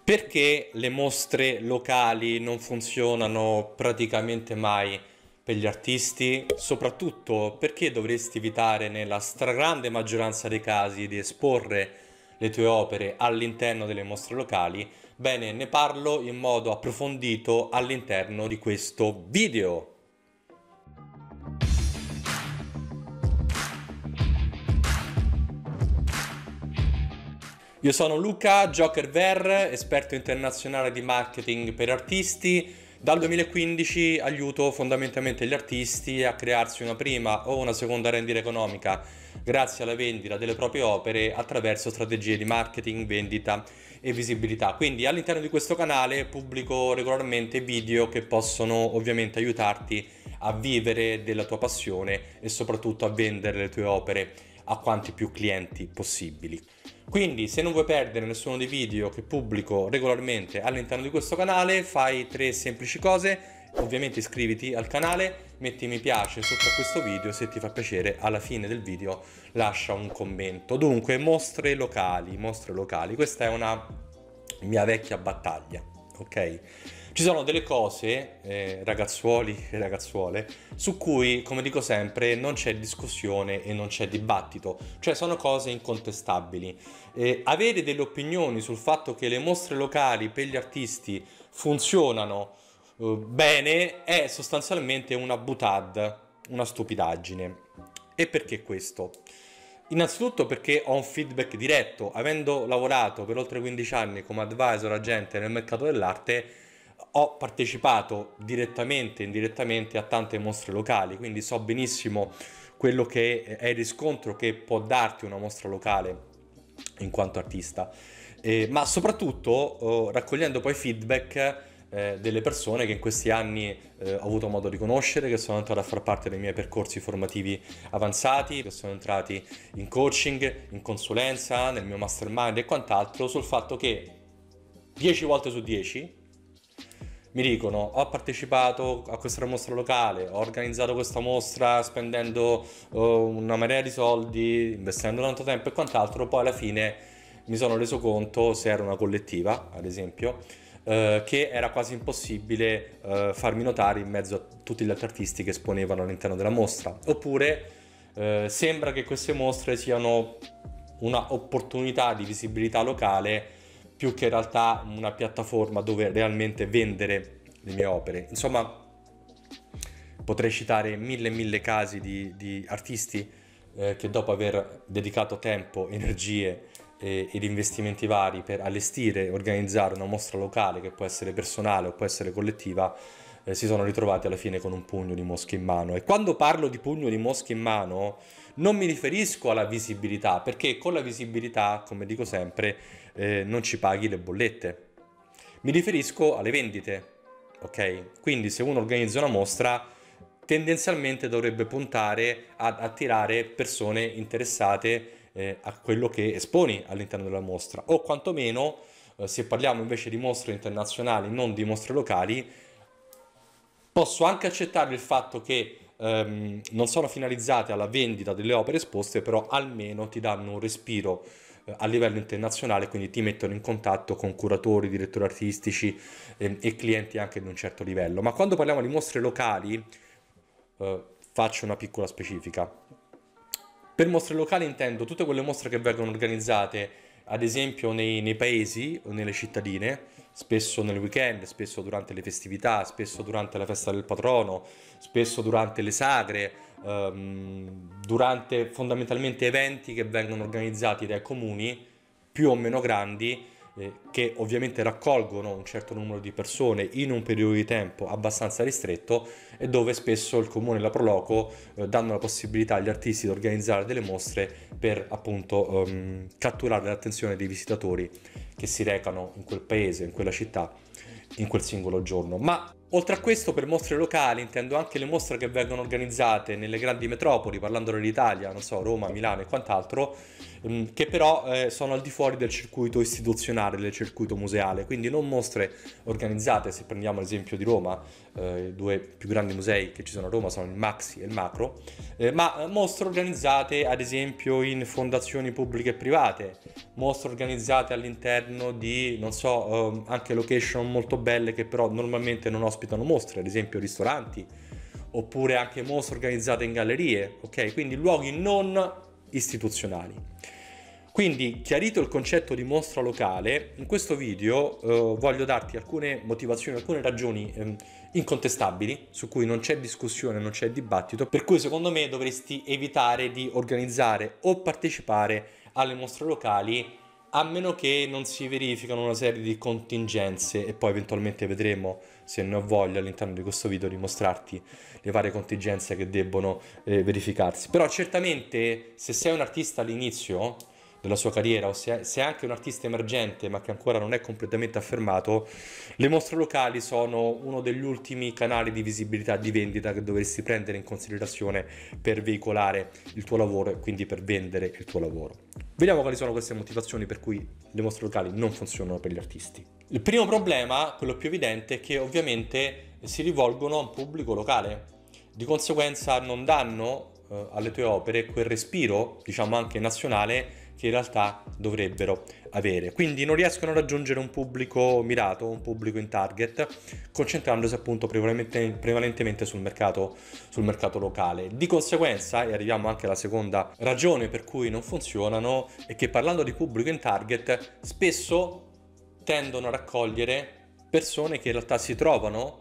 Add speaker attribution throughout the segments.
Speaker 1: Perché le mostre locali non funzionano praticamente mai per gli artisti? Soprattutto perché dovresti evitare nella stragrande maggioranza dei casi di esporre le tue opere all'interno delle mostre locali? Bene, ne parlo in modo approfondito all'interno di questo video. Io sono Luca Jokerver, esperto internazionale di marketing per artisti. Dal 2015 aiuto fondamentalmente gli artisti a crearsi una prima o una seconda rendita economica grazie alla vendita delle proprie opere attraverso strategie di marketing, vendita e visibilità. Quindi all'interno di questo canale pubblico regolarmente video che possono ovviamente aiutarti a vivere della tua passione e soprattutto a vendere le tue opere a quanti più clienti possibili. Quindi se non vuoi perdere nessuno dei video che pubblico regolarmente all'interno di questo canale, fai tre semplici cose. Ovviamente iscriviti al canale, metti mi piace sotto a questo video, se ti fa piacere alla fine del video lascia un commento. Dunque, mostre locali, questa è una mia vecchia battaglia, ok? Ci sono delle cose, ragazzuoli e ragazzuole, su cui, come dico sempre, non c'è discussione e non c'è dibattito, cioè sono cose incontestabili. Avere delle opinioni sul fatto che le mostre locali per gli artisti funzionano bene è sostanzialmente una boutade, una stupidaggine. E perché questo? Innanzitutto perché ho un feedback diretto, avendo lavorato per oltre 15 anni come advisor agente nel mercato dell'arte, ho partecipato direttamente e indirettamente a tante mostre locali, quindi so benissimo quello che è il riscontro che può darti una mostra locale in quanto artista, ma soprattutto raccogliendo poi feedback delle persone che in questi anni ho avuto modo di conoscere, che sono entrati a far parte dei miei percorsi formativi avanzati, che sono entrati in coaching, in consulenza, nel mio mastermind e quant'altro, sul fatto che 10 volte su 10 mi dicono ho partecipato a questa mostra locale, ho organizzato questa mostra spendendo una marea di soldi, investendo tanto tempo e quant'altro, poi alla fine mi sono reso conto, se era una collettiva ad esempio, che era quasi impossibile farmi notare in mezzo a tutti gli altri artisti che esponevano all'interno della mostra. Oppure sembra che queste mostre siano una opportunità di visibilità locale più che in realtà una piattaforma dove realmente vendere le mie opere. Insomma, potrei citare mille e mille casi di artisti che dopo aver dedicato tempo, energie ed investimenti vari per allestire e organizzare una mostra locale che può essere personale o può essere collettiva, si sono ritrovati alla fine con un pugno di mosche in mano. E quando parlo di pugno di mosche in mano non mi riferisco alla visibilità, perché con la visibilità, come dico sempre, non ci paghi le bollette. Mi riferisco alle vendite, ok? Quindi se uno organizza una mostra, tendenzialmente dovrebbe puntare ad attirare persone interessate a quello che esponi all'interno della mostra, o quantomeno, se parliamo invece di mostre internazionali, non di mostre locali, posso anche accettare il fatto che non sono finalizzate alla vendita delle opere esposte, però almeno ti danno un respiro a livello internazionale, quindi ti mettono in contatto con curatori, direttori artistici e clienti anche di un certo livello. Ma quando parliamo di mostre locali, faccio una piccola specifica. Per mostre locali intendo tutte quelle mostre che vengono organizzate, ad esempio nei paesi o nelle cittadine, spesso nel weekend, spesso durante le festività, spesso durante la festa del patrono, spesso durante le sagre, durante fondamentalmente eventi che vengono organizzati dai comuni più o meno grandi, che ovviamente raccolgono un certo numero di persone in un periodo di tempo abbastanza ristretto e dove spesso il comune e la Proloco danno la possibilità agli artisti di organizzare delle mostre per appunto catturare l'attenzione dei visitatori che si recano in quel paese, in quella città, in quel singolo giorno. Ma Oltre a questo, per mostre locali intendo anche le mostre che vengono organizzate nelle grandi metropoli, parlando dell'Italia, non so, Roma, Milano e quant'altro, che però sono al di fuori del circuito istituzionale, del circuito museale, quindi non mostre organizzate, se prendiamo l'esempio di Roma, i due più grandi musei che ci sono a Roma sono il Maxi e il Macro, ma mostre organizzate ad esempio in fondazioni pubbliche e private, mostre organizzate all'interno di, non so, anche location molto belle che però normalmente non ospitano mostre, ad esempio ristoranti, oppure anche mostre organizzate in gallerie, ok? Quindi luoghi non istituzionali. Quindi, chiarito il concetto di mostra locale, in questo video voglio darti alcune motivazioni, alcune ragioni incontestabili, su cui non c'è discussione, non c'è dibattito, per cui secondo me dovresti evitare di organizzare o partecipare alle mostre locali, a meno che non si verificano una serie di contingenze, e poi eventualmente vedremo, se ne ho voglia all'interno di questo video, di mostrarti le varie contingenze che debbono verificarsi. Però certamente se sei un artista all'inizio della sua carriera, o se è anche un artista emergente ma che ancora non è completamente affermato, le mostre locali sono uno degli ultimi canali di visibilità, di vendita che dovresti prendere in considerazione per veicolare il tuo lavoro e quindi per vendere il tuo lavoro. Vediamo quali sono queste motivazioni per cui le mostre locali non funzionano per gli artisti. Il primo problema, quello più evidente, è che ovviamente si rivolgono a un pubblico locale, di conseguenza non danno alle tue opere quel respiro, diciamo anche nazionale, che in realtà dovrebbero avere. Quindi non riescono a raggiungere un pubblico mirato, un pubblico in target, concentrandosi appunto prevalentemente sul mercato locale. Di conseguenza, e arriviamo anche alla seconda ragione per cui non funzionano, è che parlando di pubblico in target, spesso tendono a raccogliere persone che in realtà si trovano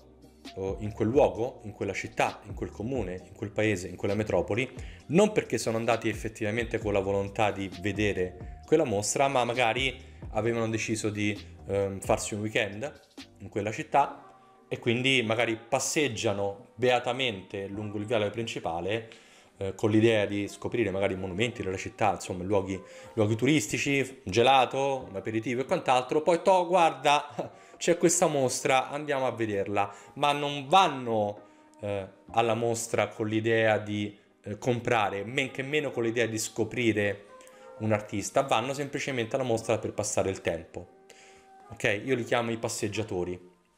Speaker 1: in quel luogo, in quella città, in quel comune, in quel paese, in quella metropoli, non perché sono andati effettivamente con la volontà di vedere quella mostra, ma magari avevano deciso di farsi un weekend in quella città e quindi magari passeggiano beatamente lungo il viale principale con l'idea di scoprire magari i monumenti della città, insomma luoghi turistici, un gelato, un aperitivo e quant'altro, poi guarda, c'è questa mostra, andiamo a vederla, ma non vanno alla mostra con l'idea di comprare, men che meno con l'idea di scoprire un artista, vanno semplicemente alla mostra per passare il tempo. Ok? Io li chiamo i passeggiatori.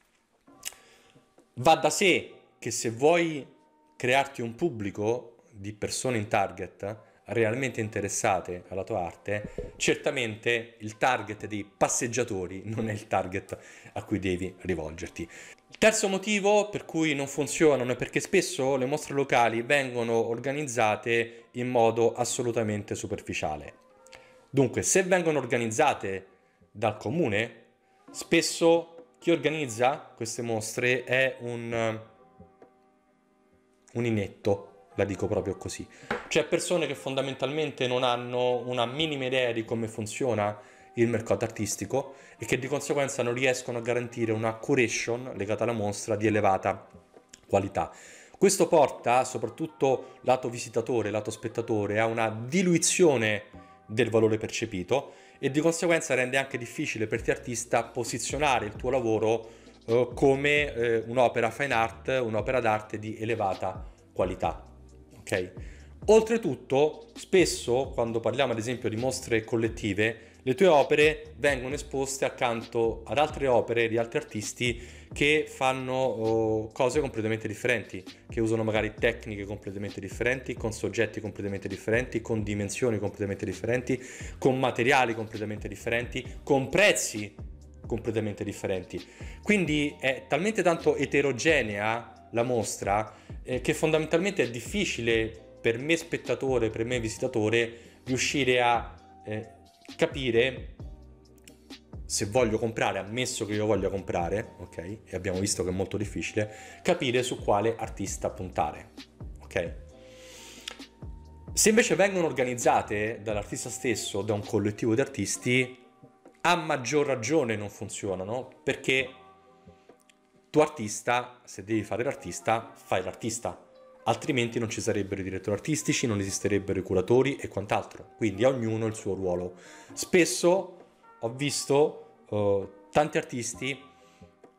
Speaker 1: Va da sé che se vuoi crearti un pubblico di persone in target realmente interessate alla tua arte, certamente il target dei passeggiatori non è il target a cui devi rivolgerti. Il terzo motivo per cui non funzionano è perché spesso le mostre locali vengono organizzate in modo assolutamente superficiale. Dunque, se vengono organizzate dal comune, spesso chi organizza queste mostre è un inetto, la dico proprio così. Cioè persone che fondamentalmente non hanno una minima idea di come funziona il mercato artistico e che di conseguenza non riescono a garantire una curation legata alla mostra di elevata qualità. Questo porta, soprattutto lato visitatore, lato spettatore, a una diluizione del valore percepito e di conseguenza rende anche difficile per te artista posizionare il tuo lavoro come un'opera fine art, un'opera d'arte di elevata qualità. Ok? Oltretutto, spesso quando parliamo ad esempio di mostre collettive, le tue opere vengono esposte accanto ad altre opere di altri artisti che fanno cose completamente differenti, che usano magari tecniche completamente differenti, con soggetti completamente differenti, con dimensioni completamente differenti, con materiali completamente differenti, con prezzi completamente differenti. Quindi è talmente tanto eterogenea la mostra che fondamentalmente è difficile per me spettatore, per me visitatore, riuscire a capire se voglio comprare, ammesso che io voglia comprare, ok? E abbiamo visto che è molto difficile, capire su quale artista puntare, ok? Se invece vengono organizzate dall'artista stesso, da un collettivo di artisti, a maggior ragione non funzionano, perché tu artista, se devi fare l'artista, fai l'artista. Altrimenti non ci sarebbero i direttori artistici, non esisterebbero i curatori e quant'altro. Quindi a ognuno il suo ruolo. Spesso ho visto tanti artisti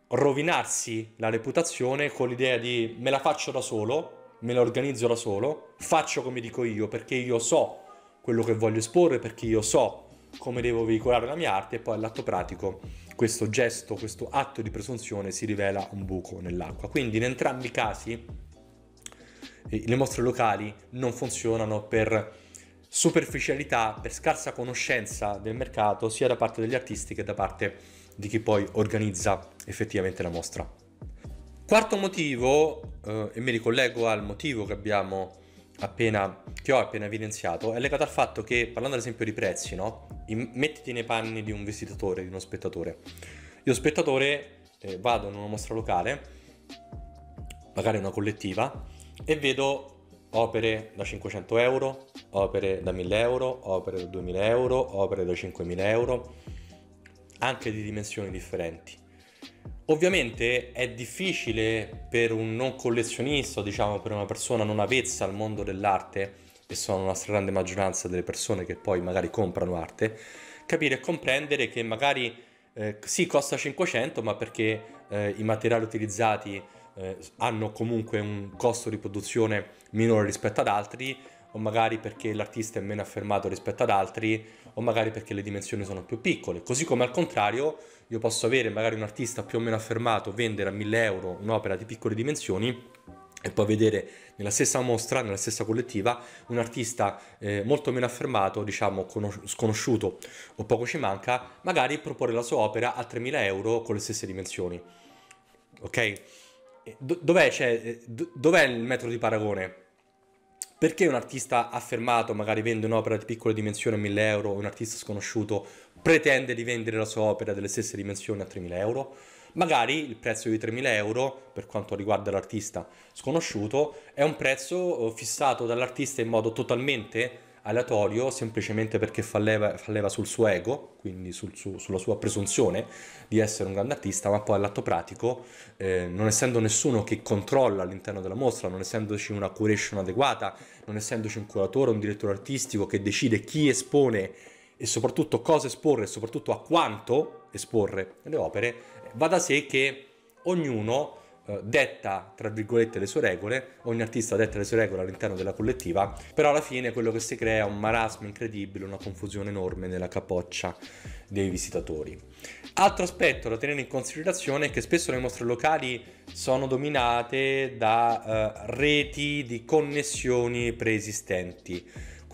Speaker 1: rovinarsi la reputazione con l'idea di me la faccio da solo, me la organizzo da solo, faccio come dico io perché io so quello che voglio esporre, perché io so come devo veicolare la mia arte, e poi all'atto pratico questo gesto, questo atto di presunzione si rivela un buco nell'acqua. Quindi in entrambi i casi le mostre locali non funzionano per superficialità, per scarsa conoscenza del mercato, sia da parte degli artisti che da parte di chi poi organizza effettivamente la mostra. Quarto motivo, e mi ricollego al motivo che ho appena evidenziato, è legato al fatto che, parlando ad esempio di prezzi, no? Mettiti nei panni di un visitatore, di uno spettatore. Io spettatore vado in una mostra locale, magari una collettiva, e vedo opere da 500 euro, opere da 1000 euro, opere da 2000 euro, opere da 5000 euro, anche di dimensioni differenti. Ovviamente è difficile per un non collezionista, diciamo per una persona non avvezza al mondo dell'arte, e sono una stragrande maggioranza delle persone che poi magari comprano arte, capire e comprendere che magari sì, costa 500, ma perché i materiali utilizzati hanno comunque un costo di produzione minore rispetto ad altri, o magari perché l'artista è meno affermato rispetto ad altri, o magari perché le dimensioni sono più piccole. Così come al contrario, io posso avere magari un artista più o meno affermato, vendere a 1000 euro un'opera di piccole dimensioni, e poi vedere nella stessa mostra, nella stessa collettiva, un artista molto meno affermato, diciamo sconosciuto o poco ci manca, magari proporre la sua opera a 3000 euro con le stesse dimensioni. Ok? Dov'è il metro di paragone? Perché un artista affermato magari vende un'opera di piccole dimensioni a 1000 euro, un artista sconosciuto pretende di vendere la sua opera delle stesse dimensioni a 3000 euro? Magari il prezzo di 3000 euro, per quanto riguarda l'artista sconosciuto, è un prezzo fissato dall'artista in modo totalmente aleatorio, semplicemente perché fa leva sul suo ego, quindi sulla sua presunzione di essere un grande artista, ma poi all'atto pratico, non essendo nessuno che controlla all'interno della mostra, non essendoci una curation adeguata, non essendoci un curatore, un direttore artistico che decide chi espone e soprattutto cosa esporre e soprattutto a quanto esporre le opere, va da sé che ognuno detta, tra virgolette, le sue regole, ogni artista detta le sue regole all'interno della collettiva, però alla fine quello che si crea è un marasma incredibile, una confusione enorme nella capoccia dei visitatori. Altro aspetto da tenere in considerazione è che spesso le mostre locali sono dominate da reti di connessioni preesistenti.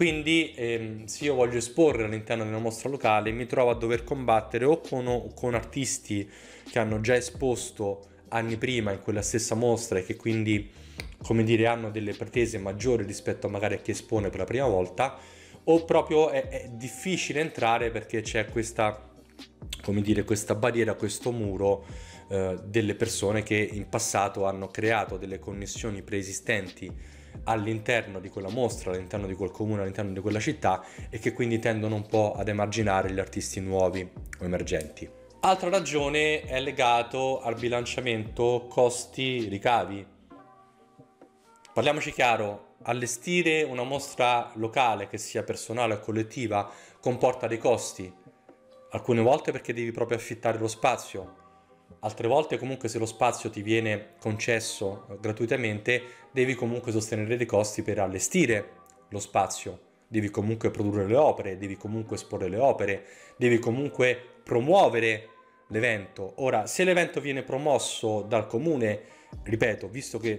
Speaker 1: Quindi se io voglio esporre all'interno di una mostra locale mi trovo a dover combattere o con artisti che hanno già esposto anni prima in quella stessa mostra e che quindi, come dire, hanno delle pretese maggiori rispetto a magari a chi espone per la prima volta, o proprio è difficile entrare perché c'è questa, come dire, questa barriera, questo muro delle persone che in passato hanno creato delle connessioni preesistenti all'interno di quella mostra, all'interno di quel comune, all'interno di quella città, e che quindi tendono un po' ad emarginare gli artisti nuovi o emergenti. Altra ragione è legato al bilanciamento costi-ricavi. Parliamoci chiaro, allestire una mostra locale, che sia personale o collettiva, comporta dei costi. Alcune volte perché devi proprio affittare lo spazio, altre volte comunque se lo spazio ti viene concesso gratuitamente, devi comunque sostenere dei costi per allestire lo spazio, devi comunque produrre le opere, devi comunque esporre le opere, devi comunque promuovere l'evento. Ora, se l'evento viene promosso dal comune, ripeto, visto che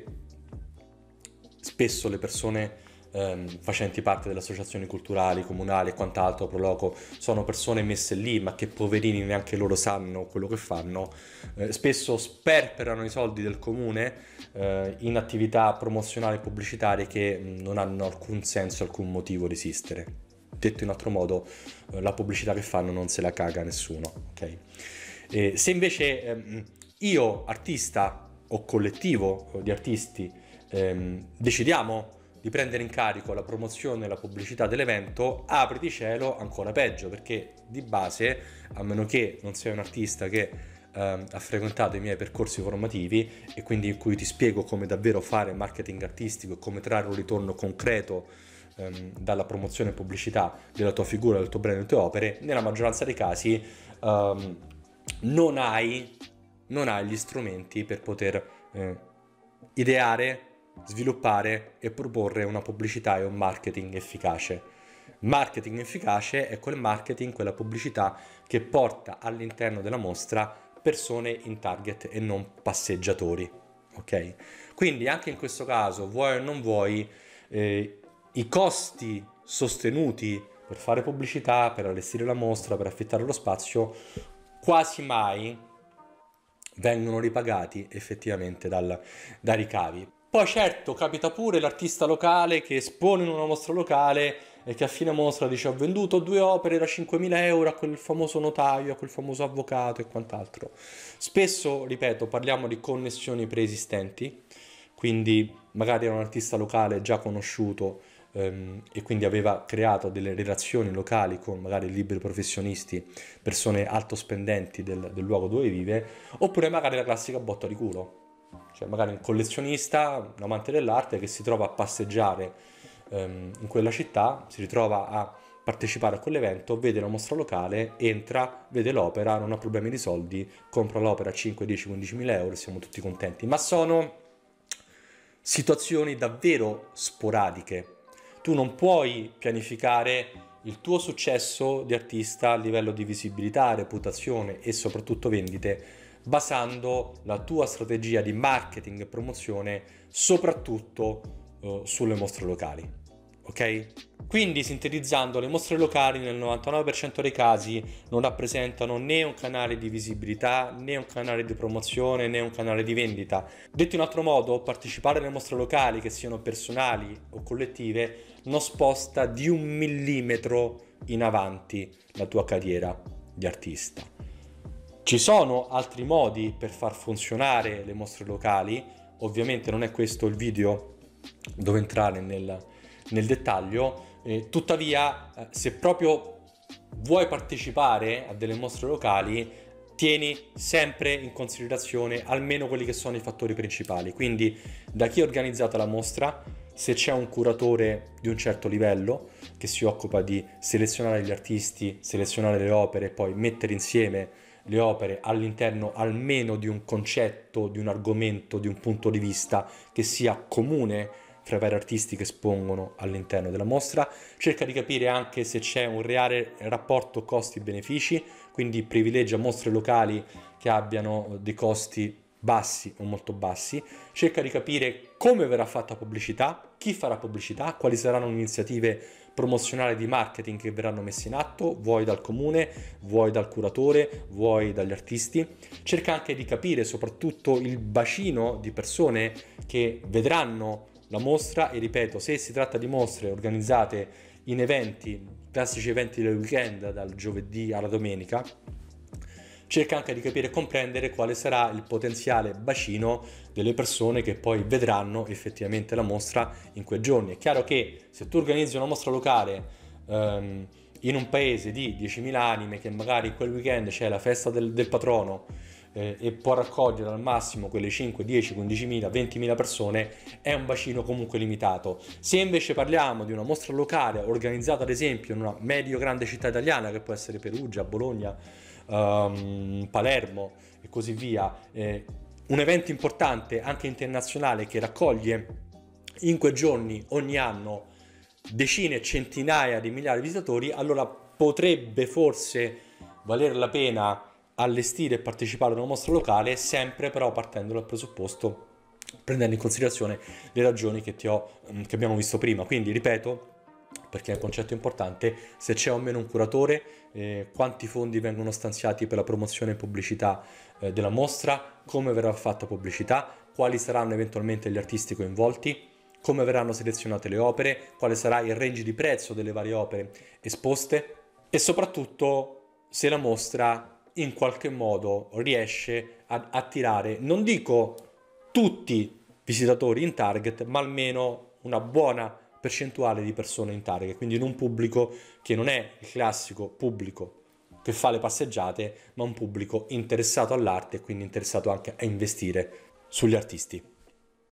Speaker 1: spesso le persone facenti parte delle associazioni culturali, comunali e quant'altro, pro loco, sono persone messe lì ma che poverini neanche loro sanno quello che fanno, spesso sperperano i soldi del comune in attività promozionali e pubblicitarie che non hanno alcun senso, alcun motivo di esistere. Detto in altro modo, la pubblicità che fanno non se la caga nessuno, ok? Se invece io, artista o collettivo di artisti, decidiamo di prendere in carico la promozione e la pubblicità dell'evento, apriti cielo, ancora peggio, perché di base, a meno che non sei un artista che ha frequentato i miei percorsi formativi e quindi in cui ti spiego come davvero fare marketing artistico e come trarre un ritorno concreto dalla promozione e pubblicità della tua figura, del tuo brand, delle tue opere, nella maggioranza dei casi non hai non hai gli strumenti per poter ideare, sviluppare e proporre una pubblicità e un marketing efficace. Marketing efficace è quel marketing, quella pubblicità che porta all'interno della mostra persone in target e non passeggiatori, ok? Quindi anche in questo caso, vuoi o non vuoi, i costi sostenuti per fare pubblicità, per allestire la mostra, per affittare lo spazio, quasi mai vengono ripagati effettivamente dai ricavi. Poi certo capita pure l'artista locale che espone in una mostra locale e che a fine mostra dice: ho venduto 2 opere da 5.000 euro a quel famoso notaio, a quel famoso avvocato e quant'altro. Spesso, ripeto, parliamo di connessioni preesistenti, quindi magari era un artista locale già conosciuto, e quindi aveva creato delle relazioni locali con magari liberi professionisti, persone alto spendenti del luogo dove vive, oppure magari la classica botta di culo. Cioè magari un collezionista, un amante dell'arte che si trova a passeggiare in quella città, si ritrova a partecipare a quell'evento, vede la mostra locale, entra, vede l'opera, non ha problemi di soldi, compra l'opera a 5, 10, 15 mila euro e siamo tutti contenti. Ma sono situazioni davvero sporadiche. Tu non puoi pianificare il tuo successo di artista a livello di visibilità, reputazione e soprattutto vendite basando la tua strategia di marketing e promozione soprattutto sulle mostre locali, ok? Quindi, sintetizzando, le mostre locali nel 99% dei casi non rappresentano né un canale di visibilità, né un canale di promozione, né un canale di vendita. Detto in altro modo, partecipare alle mostre locali, che siano personali o collettive, non sposta di 1 millimetro in avanti la tua carriera di artista. Ci sono altri modi per far funzionare le mostre locali, ovviamente non è questo il video dove entrare nel dettaglio, tuttavia se proprio vuoi partecipare a delle mostre locali, tieni sempre in considerazione almeno quelli che sono i fattori principali, quindi da chi ha organizzato la mostra, se c'è un curatore di un certo livello che si occupa di selezionare gli artisti, selezionare le opere e poi mettere insieme le opere all'interno almeno di un concetto, di un argomento, di un punto di vista che sia comune fra i vari artisti che espongono all'interno della mostra. Cerca di capire anche se c'è un reale rapporto costi-benefici, quindi privilegia mostre locali che abbiano dei costi bassi o molto bassi. Cerca di capire come verrà fatta pubblicità, chi farà pubblicità, quali saranno le iniziative promozionali di marketing che verranno messe in atto, vuoi dal comune, vuoi dal curatore, vuoi dagli artisti. Cerca anche di capire soprattutto il bacino di persone che vedranno la mostra e ripeto, se si tratta di mostre organizzate in eventi, classici eventi del weekend dal giovedì alla domenica, cerca anche di capire e comprendere quale sarà il potenziale bacino delle persone che poi vedranno effettivamente la mostra in quei giorni. È chiaro che se tu organizzi una mostra locale in un paese di 10.000 anime, che magari in quel weekend c'è la festa del patrono e può raccogliere al massimo quelle 5, 10, 15.000, 20.000 persone, è un bacino comunque limitato. Se invece parliamo di una mostra locale organizzata ad esempio in una medio-grande città italiana, che può essere Perugia, Bologna, Palermo e così via, un evento importante anche internazionale che raccoglie in quei giorni ogni anno decine e centinaia di migliaia di visitatori, allora potrebbe forse valer la pena allestire e partecipare ad una mostra locale, sempre però partendo dal presupposto, prendendo in considerazione le ragioni che abbiamo visto prima. Quindi ripeto, perché è un concetto importante, se c'è o meno un curatore, quanti fondi vengono stanziati per la promozione e pubblicità della mostra, come verrà fatta pubblicità, quali saranno eventualmente gli artisti coinvolti, come verranno selezionate le opere, quale sarà il range di prezzo delle varie opere esposte e soprattutto se la mostra in qualche modo riesce ad attirare, non dico tutti visitatori in target, ma almeno una buona percentuale di persone in target, quindi in un pubblico che non è il classico pubblico che fa le passeggiate, ma un pubblico interessato all'arte e quindi interessato anche a investire sugli artisti.